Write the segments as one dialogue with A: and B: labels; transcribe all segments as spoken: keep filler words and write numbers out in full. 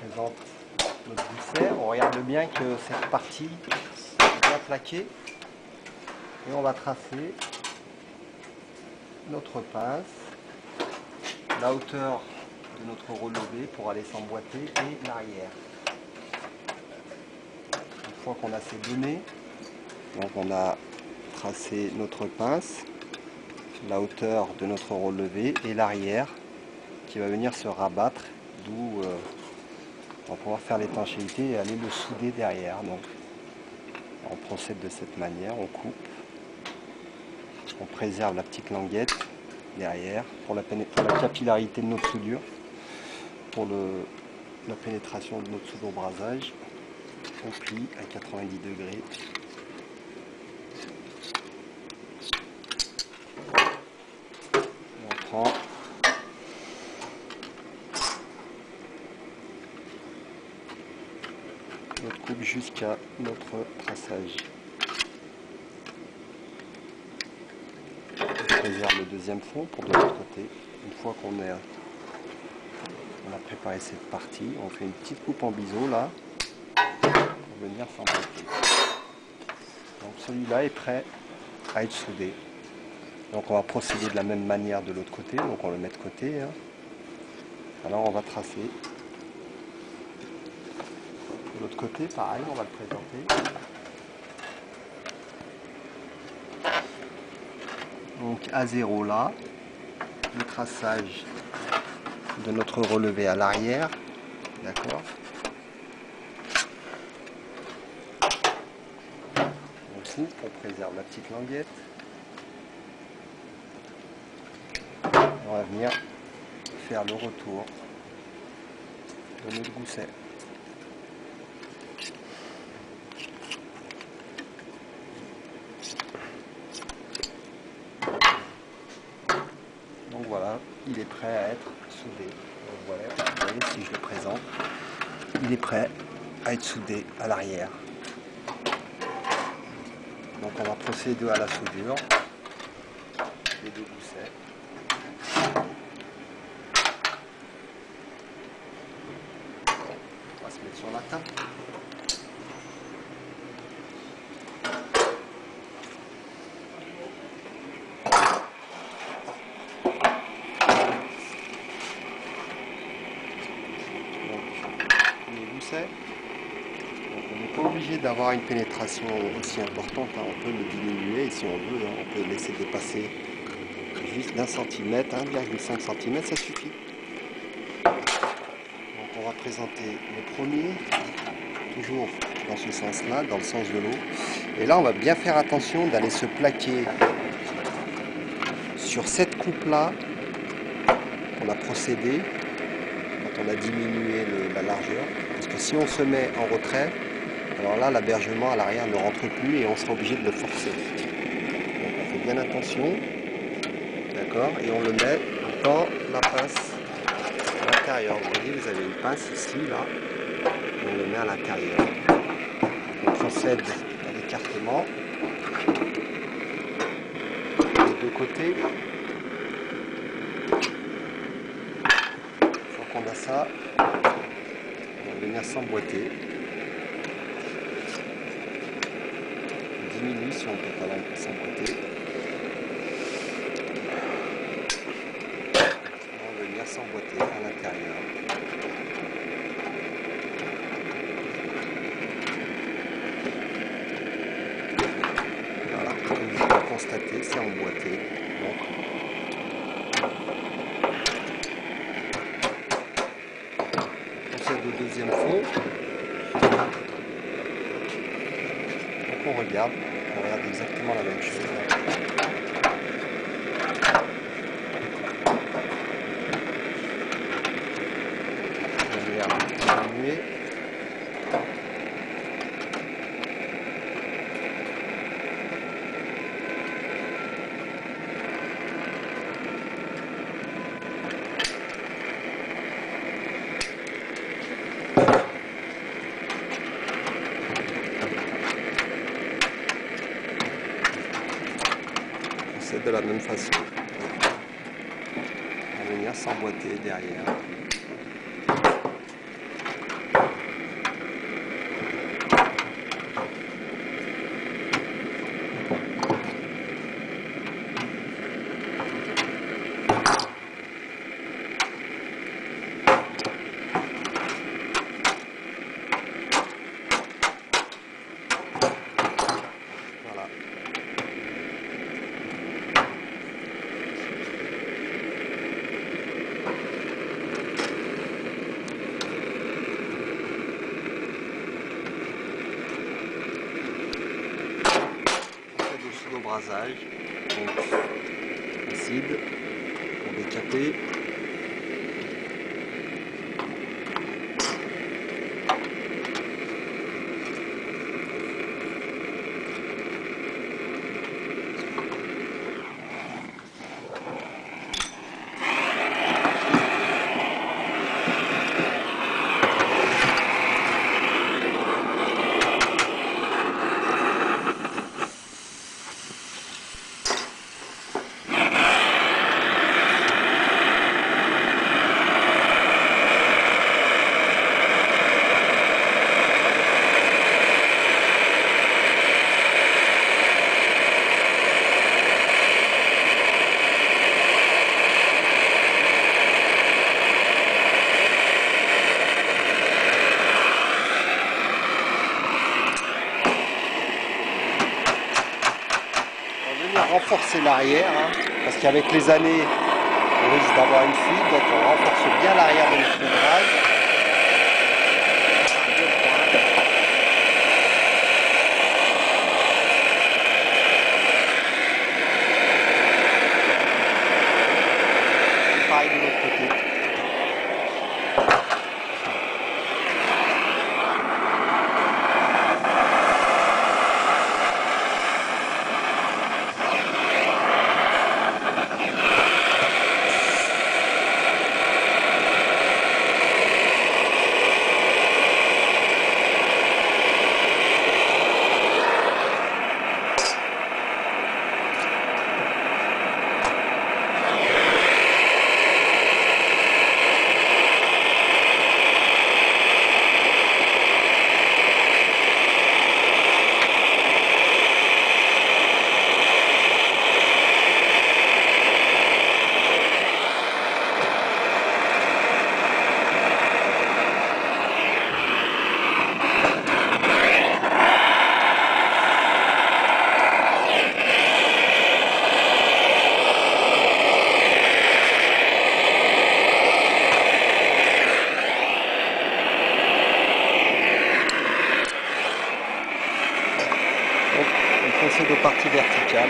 A: présente notre gousset. On regarde bien que cette partie est bien plaquée. Et on va tracer notre pince, la hauteur de notre relevé pour aller s'emboîter et l'arrière. Une fois qu'on a ces données, donc on a tracé notre pince, la hauteur de notre relevé et l'arrière qui va venir se rabattre, d'où euh, on va pouvoir faire l'étanchéité et aller le souder derrière. Donc on procède de cette manière, on coupe, on préserve la petite languette derrière pour la, pour la capillarité de notre soudure, pour le, la pénétration de notre soude au brasage. On plie à quatre-vingt-dix degrés. On prend notre coupe jusqu'à notre traçage. On préserve le deuxième fond pour de l'autre côté. Une fois qu'on a, on a préparé cette partie, on fait une petite coupe en biseau là pour venir s'emboîter. Donc celui-là est prêt à être soudé. Donc on va procéder de la même manière de l'autre côté, donc on le met de côté. Hein. Alors on va tracer. De l'autre côté, pareil, on va le présenter. Donc à zéro là, le traçage de notre relevé à l'arrière, d'accord. On coupe, on préserve la petite languette. On va venir faire le retour de notre gousset. Donc voilà, il est prêt à être soudé. Donc voilà, vous voyez, si je le présente, il est prêt à être soudé à l'arrière. Donc on va procéder à la soudure des deux goussets. On va se mettre sur la table. Donc, on n'est pas obligé d'avoir une pénétration aussi importante, hein. On peut le diminuer et si on veut, hein, on peut le laisser dépasser juste d'un centimètre, un virgule cinq centimètres, ça suffit. Donc on va présenter le premier, toujours dans ce sens-là, dans le sens de l'eau. Et là on va bien faire attention d'aller se plaquer sur cette coupe-là qu'on a procédé quand on a diminué le, la largeur. Parce que si on se met en retrait, alors là l'abergement à l'arrière ne rentre plus et on sera obligé de le forcer. Donc on fait bien attention, d'accord, et on le met dans la pince à l'intérieur. Vous voyez, vous avez une pince ici, là, et on le met à l'intérieur. On procède à l'écartement des deux côtés. Une fois qu'on a ça, on va venir s'emboîter. On diminue si on ne peut pas s'emboîter. On va venir s'emboîter à l'intérieur. Voilà, comme vous pouvez le constater, c'est emboîté. Donc, on procède au deuxième fond. Donc on regarde, on regarde exactement la même chose. On va venir diminuer. C'est de la même façon. On va venir s'emboîter derrière. brasage. Donc, acide pour décaper. Renforcer l'arrière, hein, parce qu'avec les années on risque d'avoir une fuite, donc on renforce bien l'arrière de notre ouvrage. Pareil de l'autre côté. De partie verticale.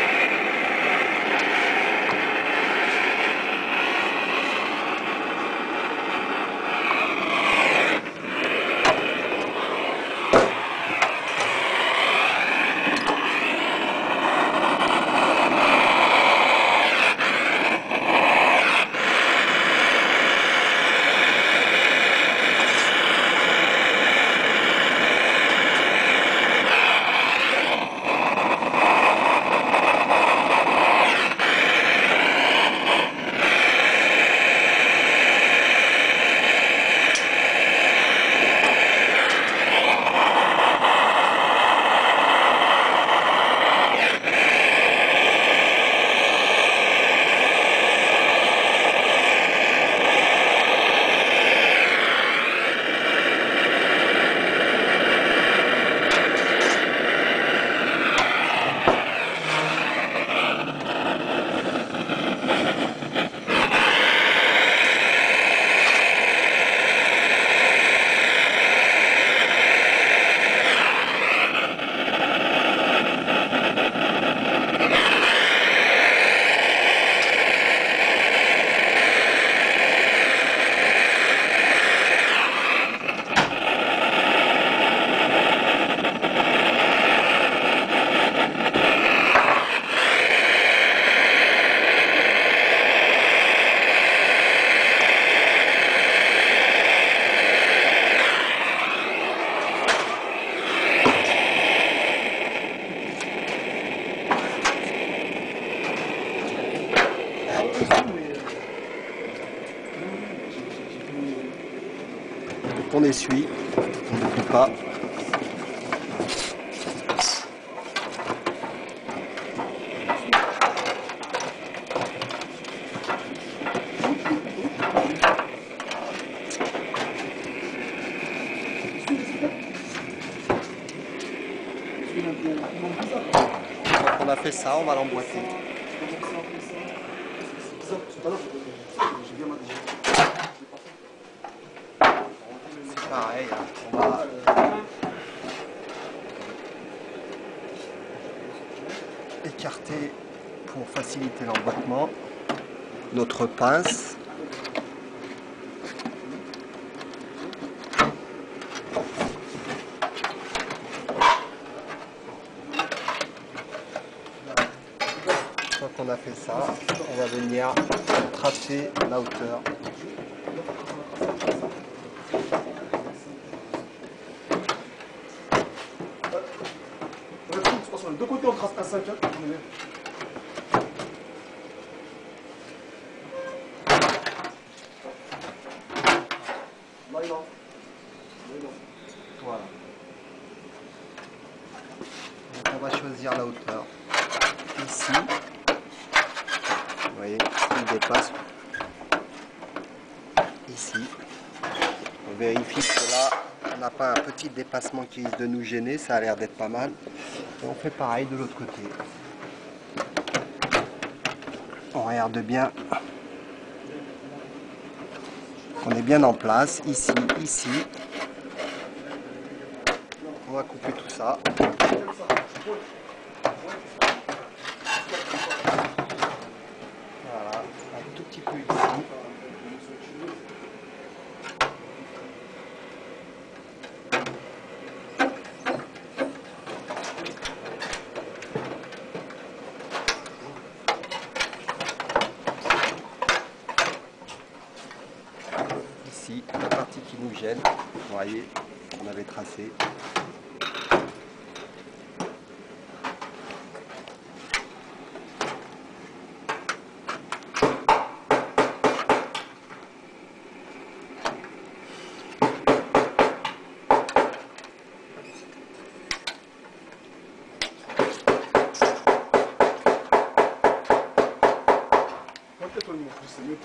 A: On essuie, on n'oublie pas. Quand on a fait ça, on va l'emboîter. C'est pareil, on va... écarter écarter pour faciliter l'emboîtement notre pince. Une fois qu'on a fait ça, on va venir tracer la hauteur.
B: Sur les deux côtés, on trace un cinq. Hein.
A: Voilà. Donc on va choisir la hauteur. Ici, vous voyez, il dépasse. Ici, on vérifie que là, on n'a pas un petit dépassement qui risque de nous gêner. Ça a l'air d'être pas mal. Et on fait pareil de l'autre côté. On regarde bien. On est bien en place. Ici, ici. On va couper tout ça. Voilà, un tout petit peu ici. Ici, la partie qui nous gêne, vous voyez, on avait tracé.
B: C'est mieux.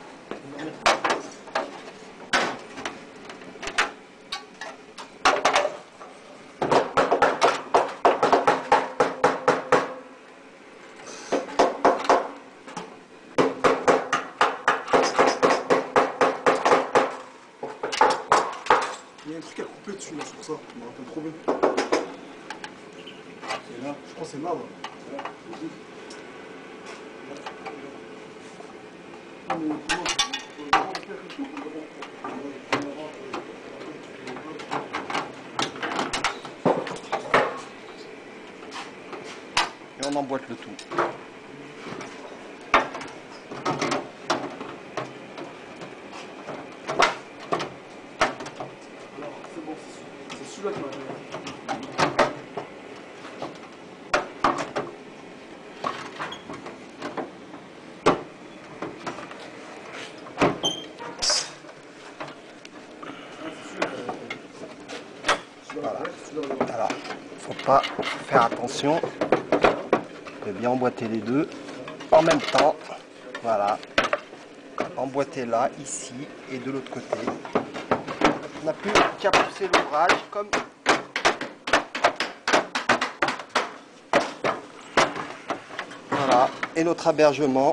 B: Il y a un truc à couper dessus là, sur ça, je me rappelle trop bien. C'est là, je crois que c'est là. C'est là.
A: Et on emboîte le tout.
B: Alors, c'est bon, c'est celui-là qui m'a donné.
A: Voilà. Alors, faut pas faire attention de bien emboîter les deux en même temps. Voilà. Emboîter là, ici et de l'autre côté. On n'a plus qu'à pousser l'ouvrage comme voilà. Et notre abergement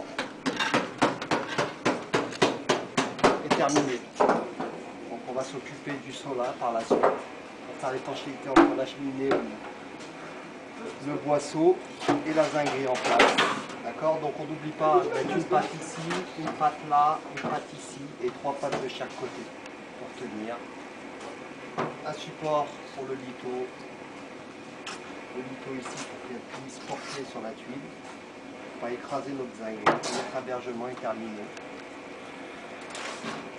A: est terminé. Donc on va s'occuper du sola par la suite. Pour faire l'étanchéité entre la cheminée, le boisseau et la zinguerie en place. D'accord? Donc on n'oublie pas de mettre une patte ici, une patte là, une patte ici et trois pattes de chaque côté pour tenir. Un support pour le litho. Le litho ici pour qu'elle puisse porter sur la tuile. On va écraser notre zinguerie. Notre abergement est terminé.